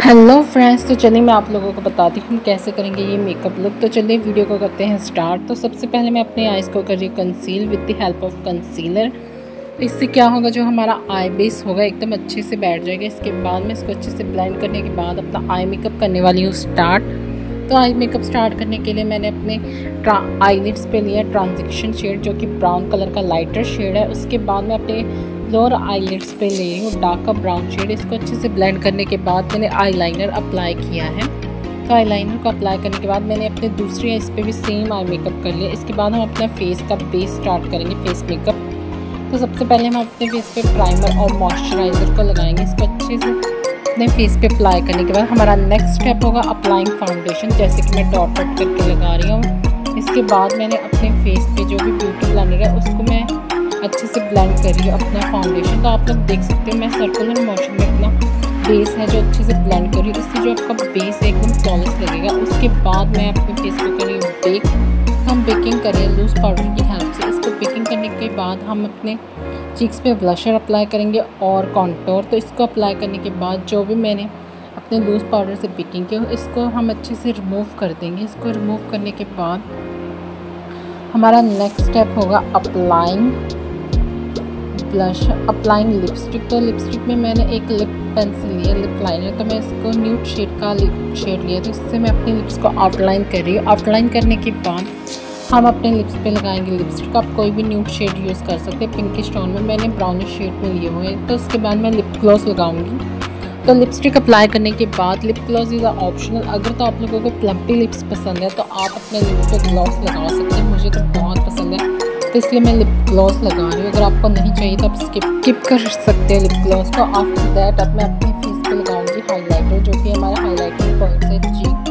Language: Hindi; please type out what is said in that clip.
हेलो फ्रेंड्स, तो चलिए मैं आप लोगों को बताती हूँ कैसे करेंगे ये मेकअप लुक। तो चलिए वीडियो को करते हैं स्टार्ट। तो सबसे पहले मैं अपने आइज़ को कर रही हूँ conceal with the help of concealer. तो इससे क्या होगा, जो हमारा आई बेस होगा एकदम अच्छे से बैठ जाएगा। इसके बाद में इसको अच्छे से ब्लेंड करने के बाद अपना आई मेकअप करने वाली हूँ स्टार्ट। तो आई मेकअप स्टार्ट करने के लिए मैंने अपने आईलिड्स पे लिया ट्रांजिशन शेड, जो कि ब्राउन कलर का लाइटर शेड है। उसके बाद मैं अपने लोअर आईलिड्स पे ले हूँ डार्क ब्राउन शेड। इसको अच्छे से ब्लेंड करने के बाद मैंने आईलाइनर अप्लाई किया है। तो आईलाइनर को अप्लाई करने के बाद मैंने अपने दूसरी आईज पे भी सेम आई मेकअप कर लिया। इसके बाद हम अपना फेस का बेस स्टार्ट करेंगे, फेस मेकअप। तो सबसे पहले हम अपने फेस पे प्राइमर और मॉइस्चराइज़र को लगाएंगे। इसको अच्छे से अपने फेस पे अप्लाई करने के बाद हमारा नेक्स्ट स्टेप होगा अप्लाइंग फाउंडेशन, जैसे कि मैं डॉट डॉट करके लगा रही हूँ। इसके बाद मैंने अपने फेस पे जो भी ब्यूटी ब्लेंडर है उसको मैं अच्छे से ब्लेंड कर रही हूँ अपना फाउंडेशन। तो आप लोग देख सकते हो मैं सर्कुलर मोशन में अपना बेस है जो अच्छे से ब्लेंड कर रही हूँ। इससे जो आपका बेस है एकदम फ्लॉलेस लगेगा। उसके बाद मैं अपने फेस को कर रही हूँ बेक। हम बेकिंग करें लूज़ पाउडर की हेल्प से। इसको बेकिंग करने के बाद हम अपने चीक्स पे ब्लशर अप्लाई करेंगे और कॉन्टोर। तो इसको अप्लाई करने के बाद जो भी मैंने अपने लूज़ पाउडर से बेकिंग किया इसको हम अच्छे से रिमूव कर देंगे। इसको रिमूव करने के बाद हमारा नेक्स्ट स्टेप होगा अप्लाइंग ब्लशर, अप्लाइंग लिपस्टिक। तो लिपस्टिक में मैंने एक लिप पेंसिल लिया, लिप लाइनर। तो मैं इसको न्यूड शेड का लिप शेड लिया, तो इससे मैं अपने लिप्स को आउटलाइन कर रही हूँ। आउटलाइन करने के बाद हम अपने लिप्स पे लगाएंगे लिपस्टिक। आप कोई भी न्यूड शेड यूज़ कर सकते हैं। पिंकिश टोन में मैंने ब्राउनिश शेड में लिए हुए हैं। तो उसके बाद मैं लिप ग्लॉस लगाऊंगी। तो लिपस्टिक अप्लाई करने के बाद लिप ग्लॉस इज़ ऑप्शनल। अगर तो आप लोगों को प्लम्पी लिप्स पसंद है तो आप अपने लिप पे ग्लॉस लगा सकते हैं। मुझे तो बहुत पसंद है तो इसलिए मैं लिप ग्लॉस लगा रही हूँ। अगर आपको नहीं चाहिए तो आप स्किप कर सकते हैं लिप ग्लॉस को। आफ्टर दैट अब मैं अपने फेस पे लगाऊंगी हाईलाइटर, जो कि हमारा हाईलाइटर पॉइंट है चीक